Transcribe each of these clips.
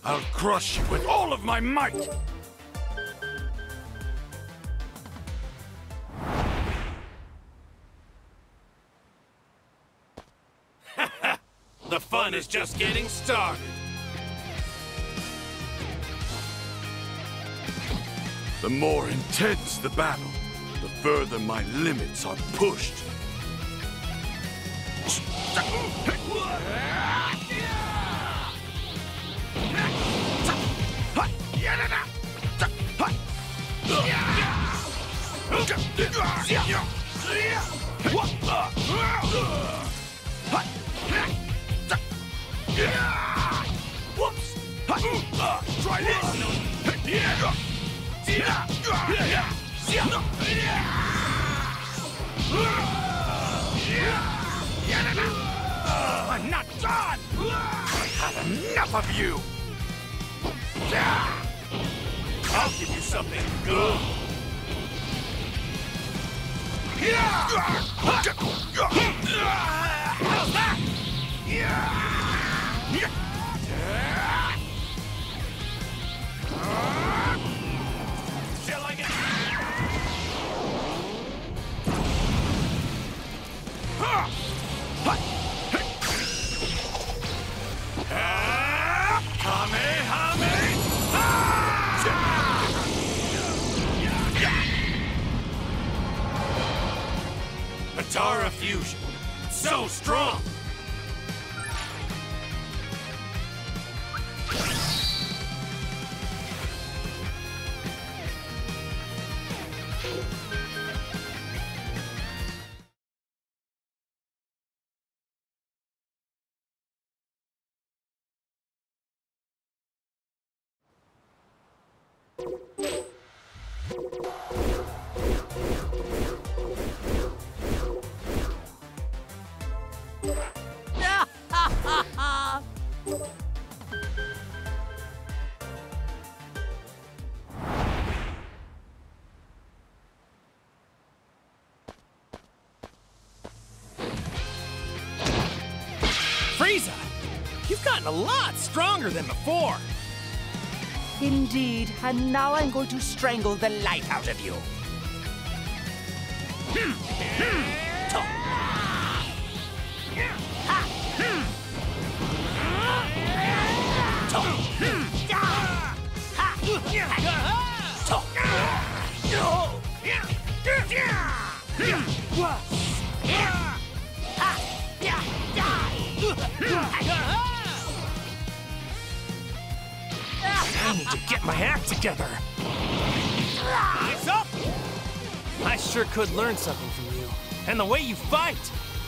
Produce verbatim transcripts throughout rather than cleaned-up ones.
I'll crush you with all of my might! The fun is just getting started. The more intense the battle, the further my limits are pushed. Whoops! Try this! I'm not done! I've had enough of you! I'll give you something good! How's that? Shall I get... Atara fusion. So strong. Frieza, you've gotten a lot stronger than before. Indeed, and now I'm going to strangle the life out of you. I need to get my act together. Eyes up! I sure could learn something from you. And the way you fight.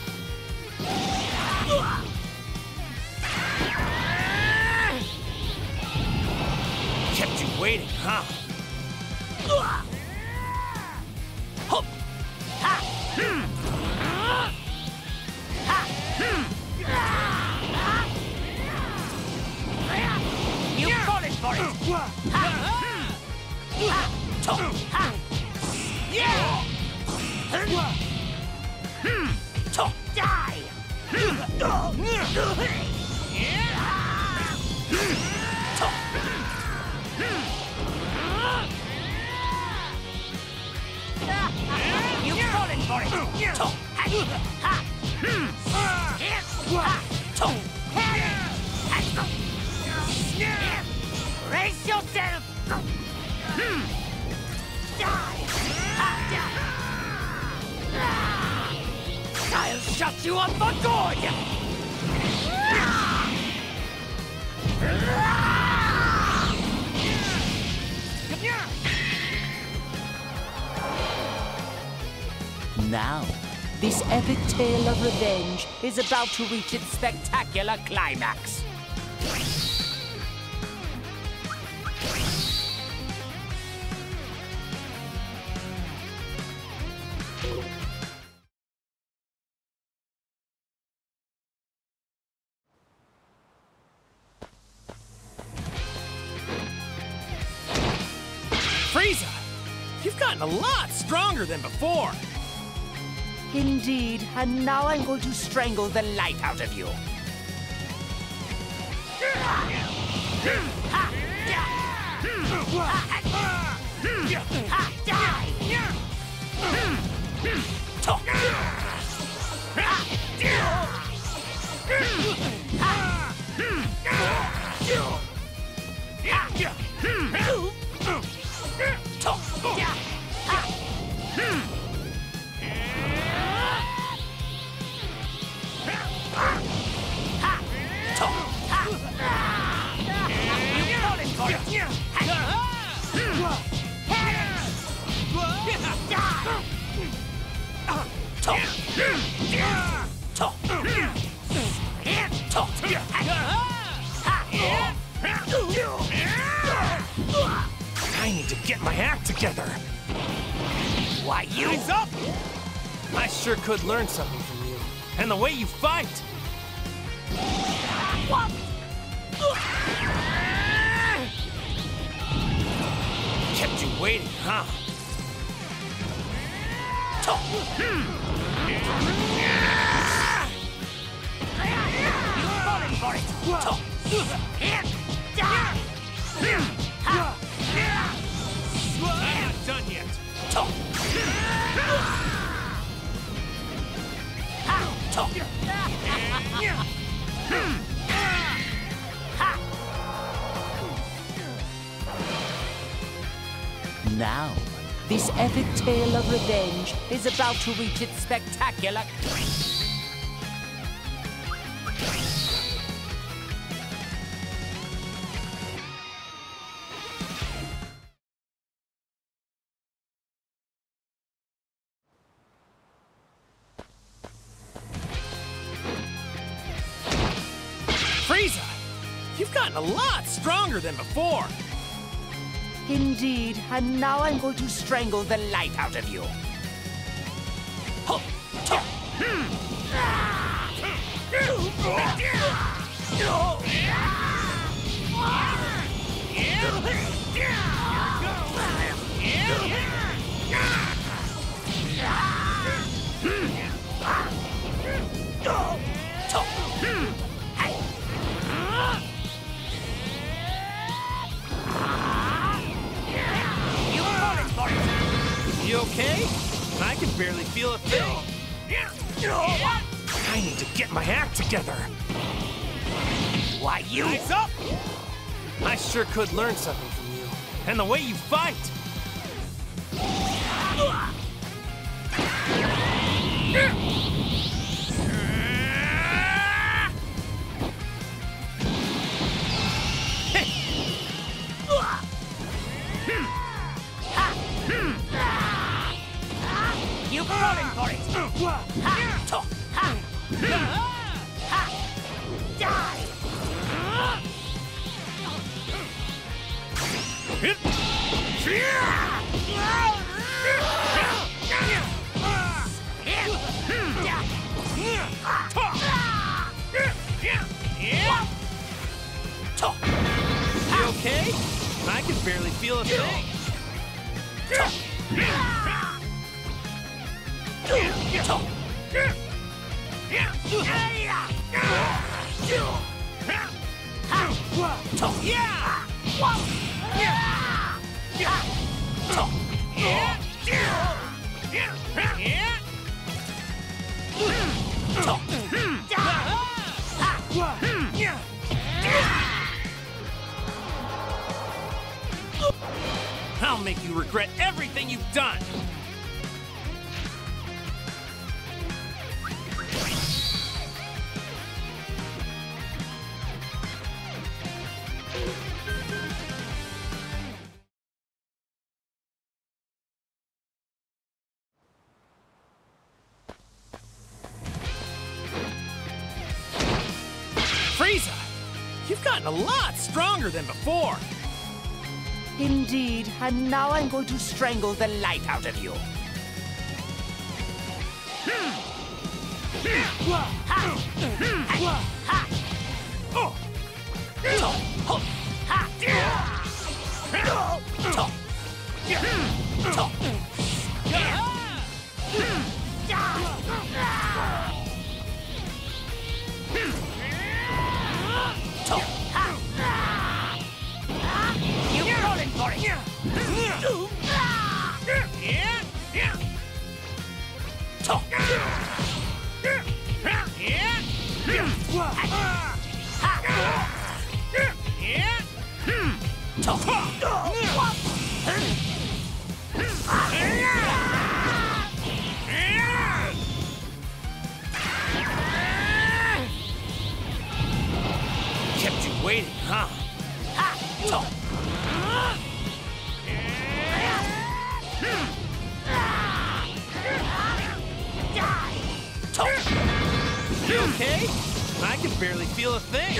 Kept you waiting, huh? Hup! You fallen for it! Yeah! Die! You've fallen for it! Brace yourself! Die! I'll shut you up for good! Now, this epic tale of revenge is about to reach its spectacular climax. Frieza, you've gotten a lot stronger than before. Indeed, and now I'm going to strangle the life out of you. I need to get my act together. Why, you... Eyes up! I sure could learn something from you. And the way you fight! Kept you waiting, huh? You're falling for it! I'm not done yet. Now, this epic tale of revenge is about to reach its spectacular... Frieza! You've gotten a lot stronger than before. Indeed, and now I'm going to strangle the life out of you. You okay? I can barely feel a thing. I need to get my act together. Why, you... Eyes up! I sure could learn something from you. And the way you fight! You're falling for it! Die! You okay? I can barely feel a thing. I'll make you regret everything you've done. Frieza! You've gotten a lot stronger than before. Indeed, and now I'm going to strangle the life out of you. Kept you waiting, huh? You okay? I can barely feel a thing.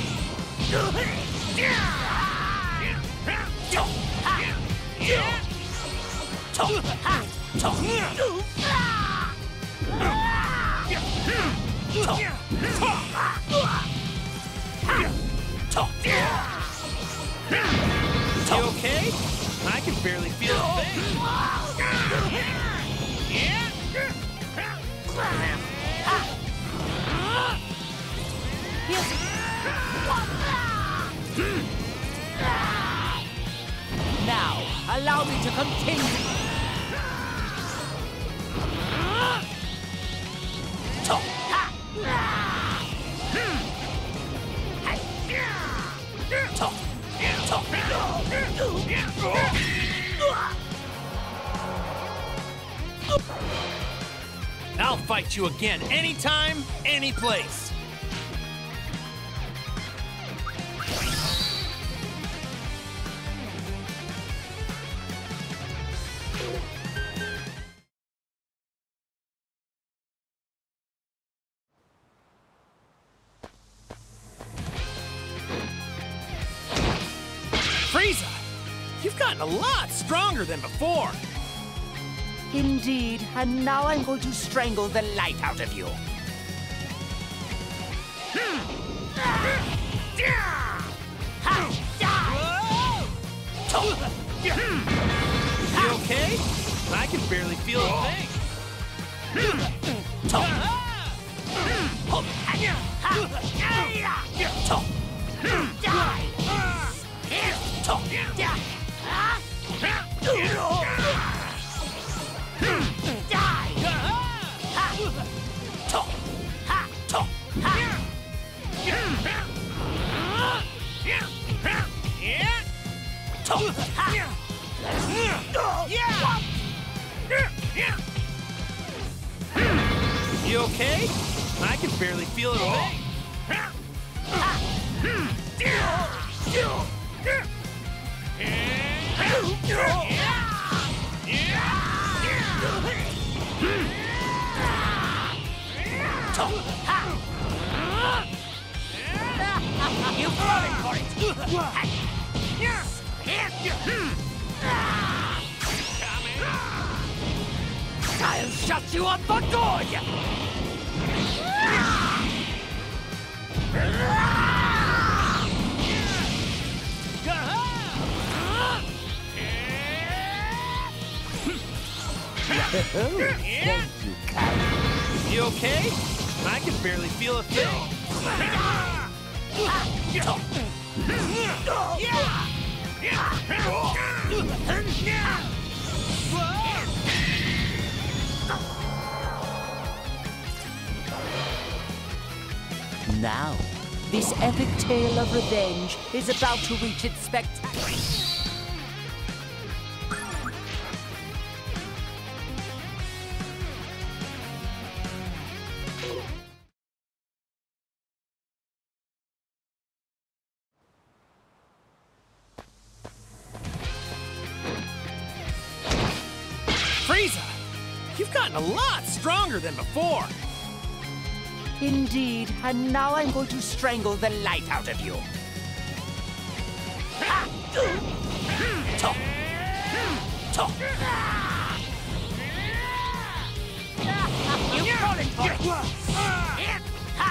You okay? I can barely feel a thing. Now, allow me to continue. I'll fight you again anytime, any place. Frieza, you've gotten a lot stronger than before. Indeed, and now I'm going to strangle the life out of you. You okay? I can barely feel a thing. You okay? I can barely feel a thing. You're falling for it! I'll shut you up for good! Thank you, Kyle. You okay? I can barely feel a thing. Now, this epic tale of revenge is about to reach its spectacular... Frieza, you've gotten a lot stronger than before. Indeed, and now I'm going to strangle the life out of you. You're falling for it!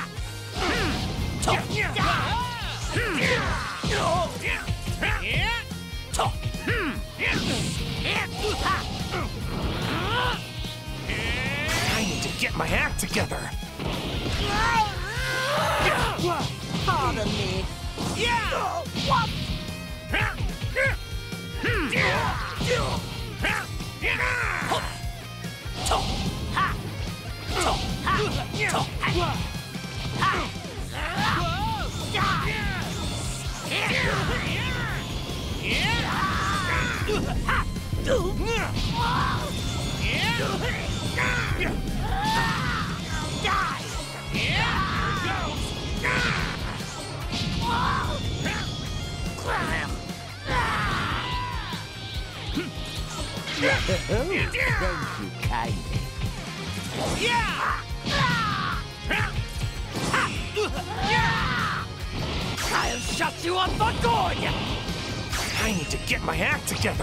I need to get my act together. Pardon me. Thank you kindly. I'll shut you up for good! I need to get my act together.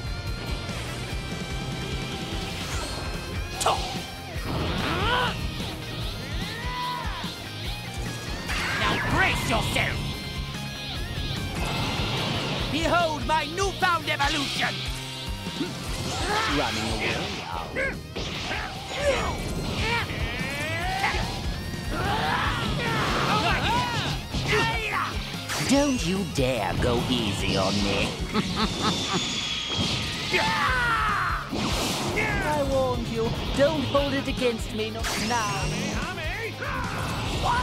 Now brace yourself! Behold my newfound evolution! Running away now. Don't you dare go easy on me. I warned you. Don't hold it against me, not now. What?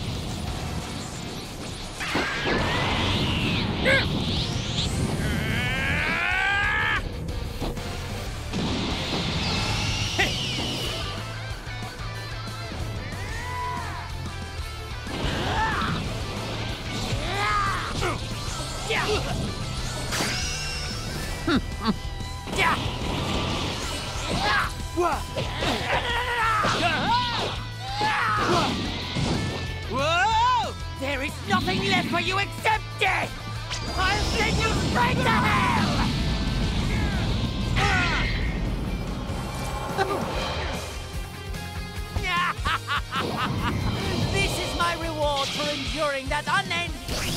Whoa! There is nothing left for you except death! I'll send you straight to hell! This is my reward for enduring that unending...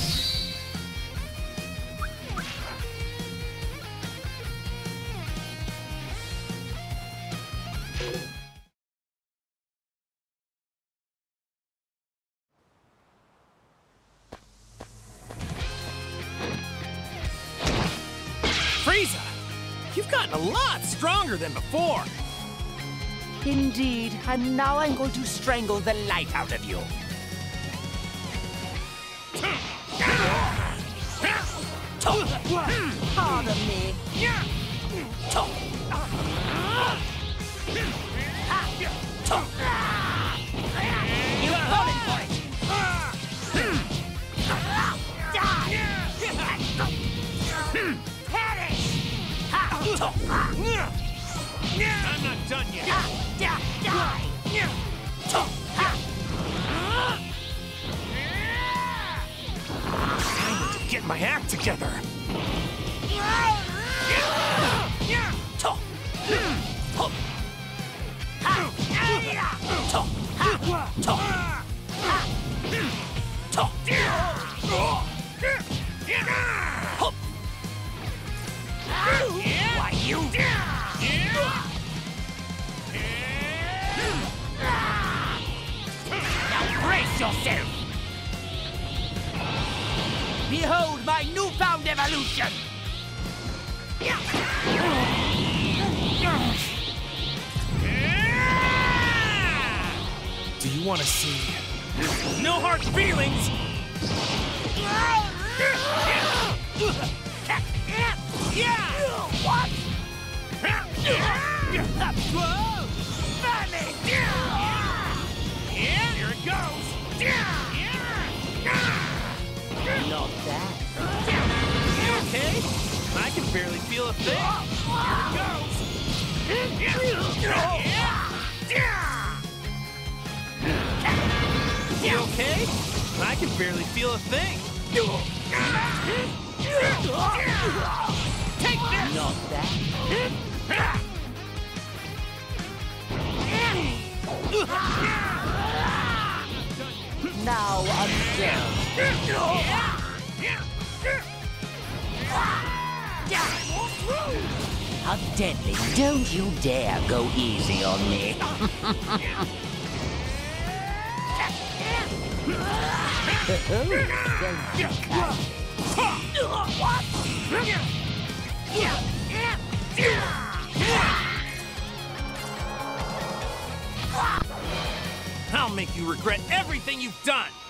Frieza! You've gotten a lot stronger than before. Indeed, and now I'm going to strangle the life out of you. Pardon me. You're falling for it. I'm not done yet. I need to get my act together. Why, you... Now brace yourself! Behold my newfound evolution! Do you want to see no hard feelings? What? Whoa! Funny! Yeah, here it goes! Not that. You okay? I can barely feel a thing. Here it goes! You okay? I can barely feel a thing. Take this! Not that. Now unveil. How deadly. Don't you dare go easy on me. What? I'll make you regret everything you've done!